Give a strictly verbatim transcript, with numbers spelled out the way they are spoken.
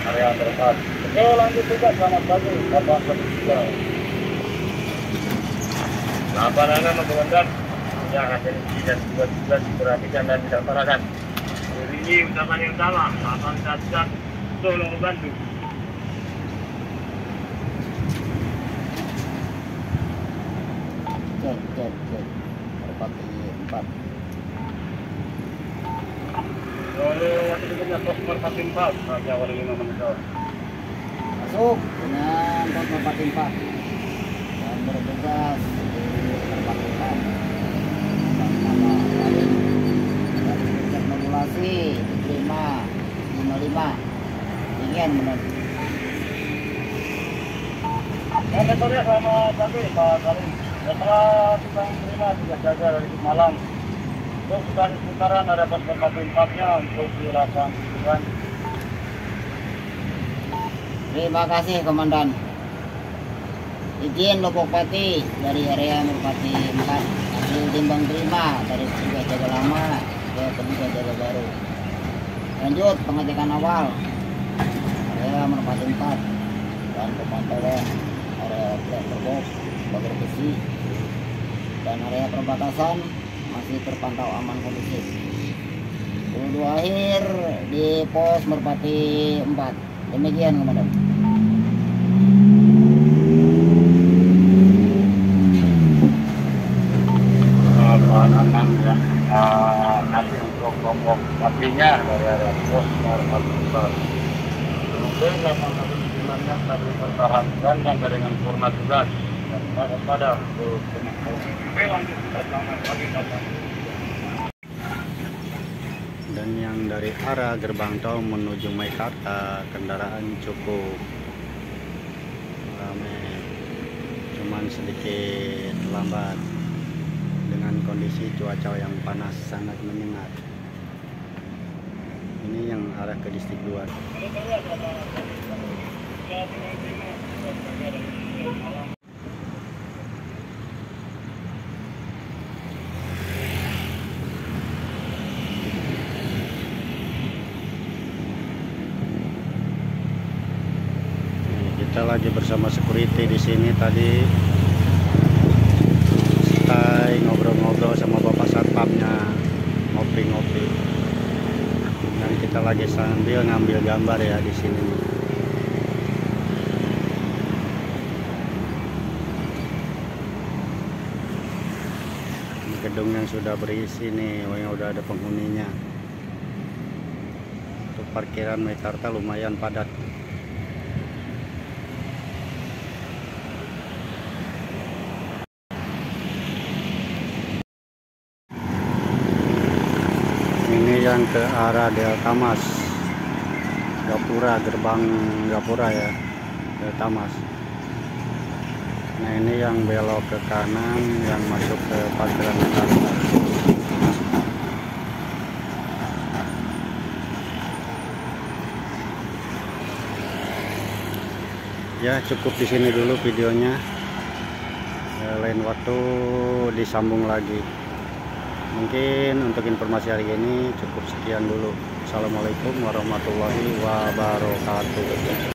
area terdekat. Oke, lanjut juga, selamat pagi Bapak Kedua. Lapangan Komandan yang ada di dan dua belas diperhatikan dan dilaksanakan. Ini ucapan yang sama, lapan Satgas Solo Bandung. Cek, cek, cek. Merpati empat. Lalu waktu berikutnya pos Merpati empat, Raja Wali lima menit. Masuk dengan pos Merpati empat. Dan bertugas di Merpati empat. Dan nama lain dari pusat modulasi lima lima lima. Ingin menurut. Sektornya selamat pagi Pak Salim. Setelah kita menerima tugas jaga dari malam untuk sekitar seputaran ada pos Merpati empatnya untuk dilaksanakan. Terima kasih Komandan. Izin Lubuk Pati dari area Merpati empat hasil timbang terima dari petugas jaga lama ke petugas jaga baru. Lanjut pengecekan awal area Merpati empat dan pemantauan area terbos pagar besi dan area perbatasan masih terpantau aman kondusif. Wudhu akhir di pos Merpati empat. Demikian Komandan. Aman ya. Nah, nanti untuk kelompok pastinya dari area pos Merpati empat. Kemudian lapangan pimpinan tadi pertahankan sampai dengan purna tugas. Pada pada untuk lanjut kita selamat pagi Bapak. Dan yang dari arah gerbang tol menuju Meikarta kendaraan cukup ramai, cuman sedikit lambat dengan kondisi cuaca yang panas sangat menyengat. Ini yang arah ke distrik dua. Kita lagi bersama security di sini tadi, stay ngobrol-ngobrol sama bapak satpamnya, ngopi-ngopi. Dan kita lagi sambil ngambil gambar ya di sini. Ini gedung yang sudah berisi nih, yang udah ada penghuninya. Untuk parkiran Meikarta lumayan padat. Ini yang ke arah Delta Mas, Gapura, gerbang Gapura ya, Delta Mas. Nah ini yang belok ke kanan yang masuk ke parkiran Meikarta. Ya cukup di sini dulu videonya, ya, lain waktu disambung lagi. Mungkin untuk informasi hari ini cukup sekian dulu. Assalamualaikum warahmatullahi wabarakatuh.